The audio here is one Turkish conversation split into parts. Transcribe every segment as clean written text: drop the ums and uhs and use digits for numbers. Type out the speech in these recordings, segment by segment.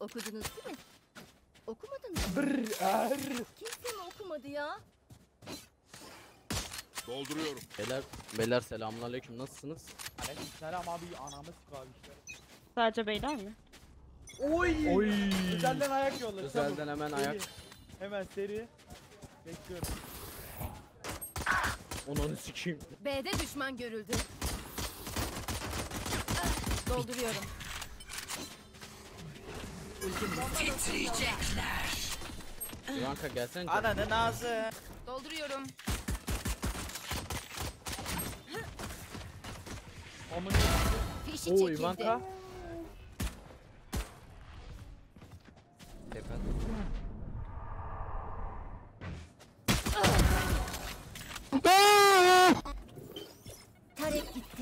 okudunuz değil mi? Okumadınız mı? Kimse mi okumadı ya? Dolduruyorum. Beyler selamünaleyküm, nasılsınız? Aleykümselam abi, anamız kavuştu. Sadece beyler mi? Oy! Özelden ayak yolla. Özelden çabuk. hemen Seri. ayak. Hemen seri. Bekliyorum. Onu sikeyim. B'de düşman görüldü. Dolduruyorum. Ivanka gelsene. Ananın ağzı. Dolduruyorum. Amına Fişi Oo çekildi. Ivanka. Tarek gitti.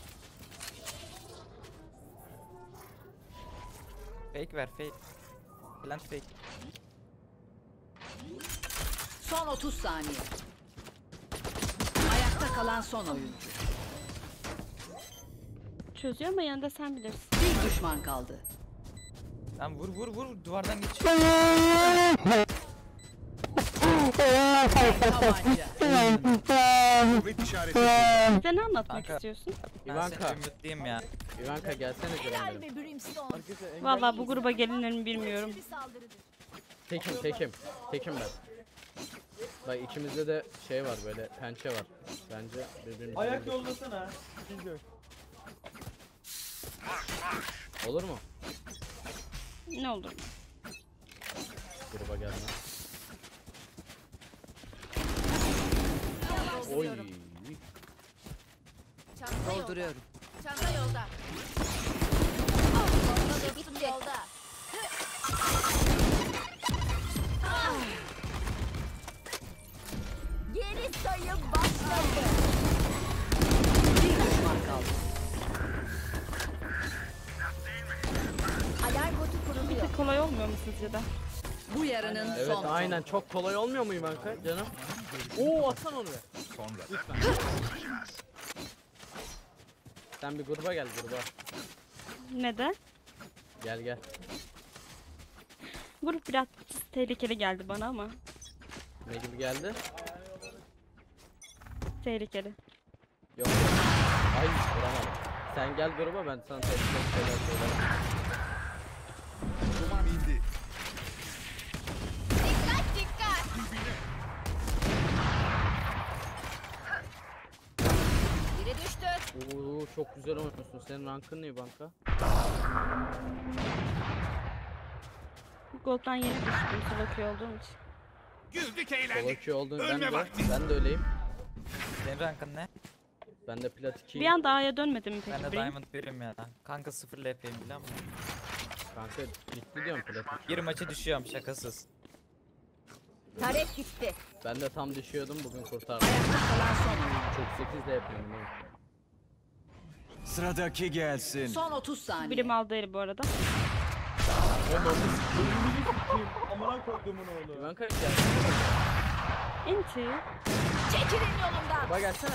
Fake ver fake. Plant fake. Son 30 saniye. Ayakta kalan son oyuncu. Çözüyor ama yanında sen bilirsin. Bir düşman kaldı. Lan vur duvardan geç. Tabanca. Kuvvet işareti. Bize ne anlatmak Kanka. istiyorsun? Ben Ivanka. seni ümitliyim ya. Ivanka gelsene Helal canım. be Brimstone. Arkadaşlar engel. Vallahi bu gruba gelinlerini bilmiyorum. Bir saldırıdır. Tekim ben. Bak ikimizde de şey var, böyle pençe var. Bence birbirimize Ayak yollasana. İkinci. olur mu? Ne olur. Gruba gelme. Oy. Dolduruyorum. Çanta yolda. Dolduruyorum. Çanta yolda. Bomba dostum yolda. Geri sayım başladı. Bir düşman kaldı. Alarm botu kuruluyor. Kolay olmuyor mu sizce de? Bu yarının Evet son. aynen, çok kolay olmuyor mu Ivanka canım? Oo atsana onu be. Sonra. Lütfen. Sen bir gruba gel, gruba. Neden? Gel. Grup biraz tehlikeli geldi bana ama. Ne gibi geldi? Tehlikeli. Yok. Ay vuramadım. Sen gel gruba, ben sana tek şeyler söylerim. Duman indi. Dikkat dikkat. Biri düştü. Oo çok güzel oynuyorsun. Senin rankın ne Ivanka? Gold'dan yeni düştüm solo olduğum için. Güldük eğlendik. Kolokçu oldun, Ölme ben vakti. de öyleyim. Senin rankın ne? Ben de plat 2. Bir anda A'ya dönmedim mi Ben peki de Brim? Diamond 1'im ya. Kanka 0 LP'yim biliyor musun? Kanka bitti diyorum plat 2. Bir maçı düşüyorum şakasız. Tarek gitti. Ben de tam düşüyordum, bugün kurtardım. Ayakta kalan son oyuncu. Çok 8 de yapıyorum. Sıradaki gelsin. Son 30 saniye. Brim aldı eli bu arada. Amına koyduğumun oğlu. Ivanka gel. Enti. Çekilin yolumdan. Gruba gelsene.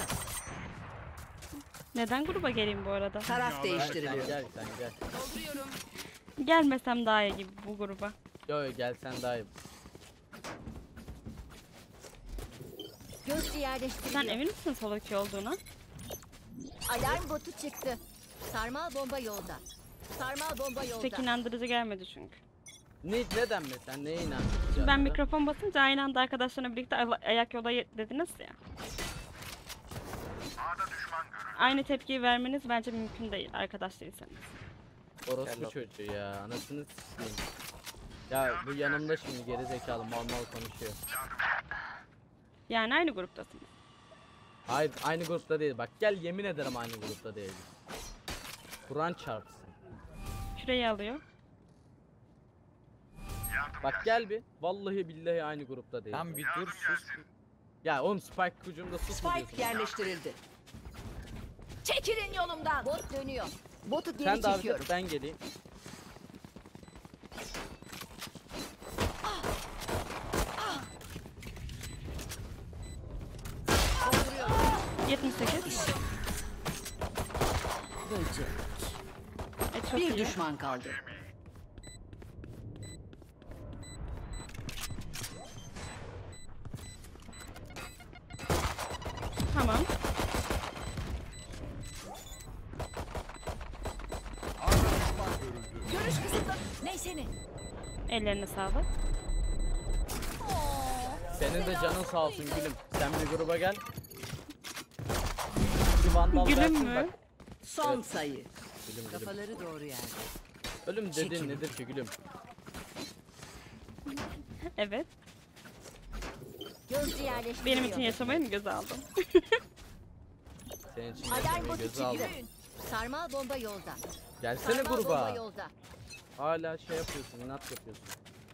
Neden gruba geleyim bu arada? Taraf Sen değiştiriliyor. gel. Dolduruyorum. Gelmesem daha iyi gibi bu gruba. Yo gel sen daha iyi. Gözcü Sen yerleştiriliyor. emin misin solo olduğuna? Alarm botu çıktı. Sarmal bomba yolda. Sarmal bomba yolda. Pek inandırıcı gelmedi çünkü. Neden mi? Sen neye inandın? Ben mikrofon basınca aynı anda arkadaşlarla birlikte ayak yola dediniz ya. Aynı tepkiyi vermeniz bence mümkün değil arkadaş değilseniz. Orospu çocuğu ya, anasını s**eyim. Ya bu yanımda şimdi geri zekalı mal konuşuyor. Yani aynı gruptasınız. Hayır aynı grupta değil, bak gel yemin ederim aynı grupta değil. Kur'an çarpsın. Şurayı alıyor. Bak gel bir, vallahi billahi aynı grupta değil. Tam bir dur sus. Ya oğlum Spike kucumda sus mu Spike diyorsun? yerleştirildi. Çekilin yolumdan. Bot dönüyor. Botu geri Sen davet çekiyorum. et, ben geleyim. Dolduruyorum. 78. Böcek. Çok Bir iyi. düşman kaldı. Ellerine sağlık. Senin de canın sağ olsun gülüm. Sen bir gruba gel. Bir vandal Gülüm versin mü? bak. Son Evet. sayı. Gülüm gülüm. Kafaları doğru yerde. Ölüm dediğin Çekil. nedir ki gülüm? Evet. Gözcü yerleştiriliyor. Benim için yaşamayı mı göze aldın? Senin için Alarm yaşamayı botu göze aldım. çıktı. Sarmal bomba yolda. Gelsene Sarmal bomba gruba. yolda. Hala şey yapıyorsun, inat yapıyorsun.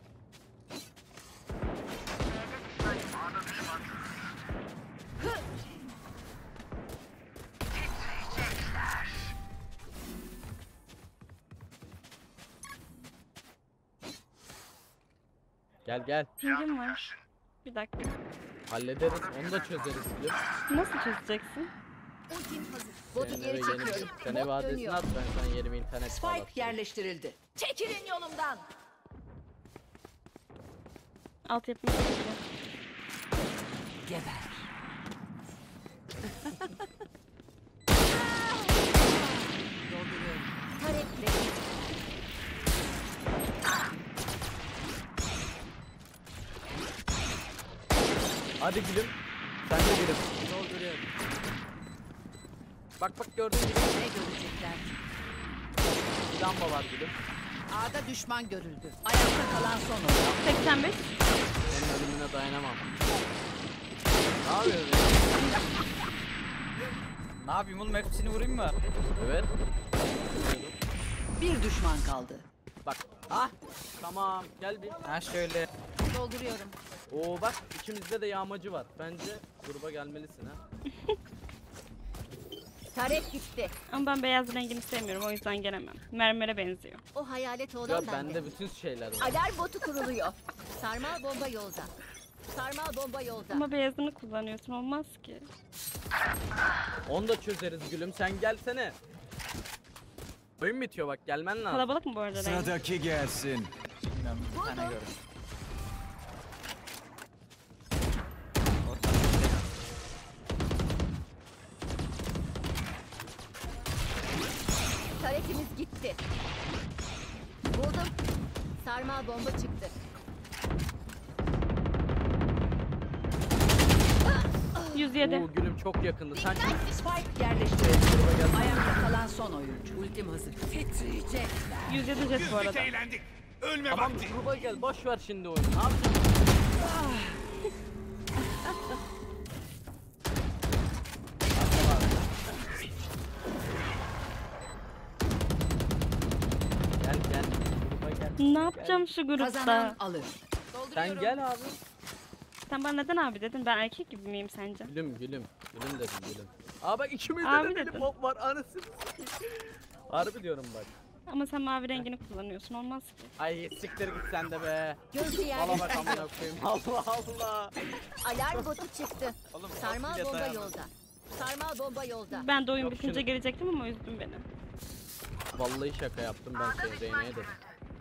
Gel gel, Pingim var. Bir dakika. hallederiz, onu da çözeriz gülüm. Nasıl çözeceksin? Ultim hazır. Botu Senin geri eve çekiyorum. Sen ev Bot adresini dönüyor. at, ben sana yerime internet Spike bağlatırım. yerleştirildi. Çekilin yolumdan. Alt yapmak istiyorum. Geber. Dolduruyorum. Taret Hadi gülüm, sen de gülüm. Dolduruyorum. Bak bak gördüğün gibi Ne görecekler? bir lamba var gülüm. A'da düşman görüldü. Ayakta kalan son oyuncu. 85. Senin ölümüne dayanamam. Ne yapıyorsun ya? Ne yapayım oğlum, hepsini vurayım mı? Evet. Bir düşman kaldı. Bak. Ah. Tamam. Gel bir. Ha şöyle. dolduruyorum. Oo bak ikimizde de yağmacı var. Bence gruba gelmelisin ha. Taret gitti. Ama ben beyaz rengini sevmiyorum, o yüzden gelemem. Mermere benziyor. O hayalet Ya olan bende. bende bütün şeyler var. Alarm botu kuruluyor. Sarmal bomba yolda. Sarmal bomba yolda. Ama beyazını kullanıyorsun, olmaz ki. Onu da çözeriz gülüm. Sen gelsene. Oyun bitiyor bak, gelmen lazım. Kalabalık mı bu arada renk? Sıradaki gelsin. Bilmiyorum, bir tane gördüm. Taretimiz gitti. Buldum. Sarmal bomba çıktı. Oo 107. gülüm çok yakındı. Sen Spike yerleştirildi. gruba gel. Ayakta kalan son oyuncu. Ultim hazır. Titriyecekler. 107 jet bu Güldük arada. eğlendik. Ölme Tamam vakti. gruba gel. Boş ver şimdi oyunu. Ne yapacaksın? Gel gel. Gruba gel. Ne yapacağım şu Kazanan grupta? alır. Sen gel abi. Sen bana neden abi dedin? Ben erkek gibi miyim sence? Gülüm gülüm. Gülüm dedim gülüm. Aa bak ikimizde Abi de dedin. deli pop var. Anasını sikeyim. Harbi diyorum bak. Ama sen mavi rengini kullanıyorsun, olmaz ki. Ay siktir git sen de be. Gözcü Valla bak yerleştiriliyor. amına koyayım. Allah Allah. Alarm botu çıktı. Oğlum, Sarmal bile bomba dayanamam. yolda. Sarmal bomba yolda. Ben de oyun Yok bitince şimdi. gelecektim ama üzdün beni. Vallahi şaka yaptım ben seni Zeynep'e dedim.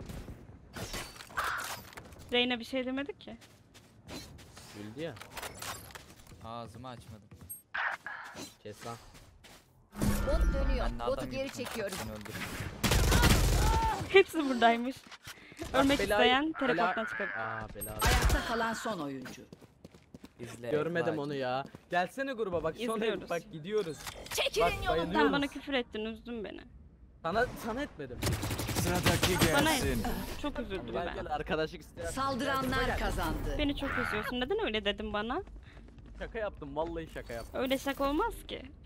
Reyna bir şey demedi ki. Güldü ya. Ağzımı açmadım. Kes lan. Bot dönüyor. Ben de Botu adam geri gibi çekiyorum. seni öldürürüm. Hepsi buradaymış. Ölmek Bela- isteyen bela- teleporttan çıkabilir. Aa bela. Ayakta kalan son oyuncu. İzle. Görmedim like. onu ya. Gelsene gruba bak son ev İzliyoruz. bak gidiyoruz. Çekilin Bak yolumdan. Sen bayılıyorum. bana küfür ettin, üzdün beni. Sana etmedim. Sıradaki Bana gelsin. çok üzüldüm Gel ben. gel arkadaşlık isteyen. Saldıranlar kazandı. Beni çok üzüyorsun. Neden öyle dedin bana? Şaka yaptım vallahi şaka yaptım. Öyle şaka olmaz ki.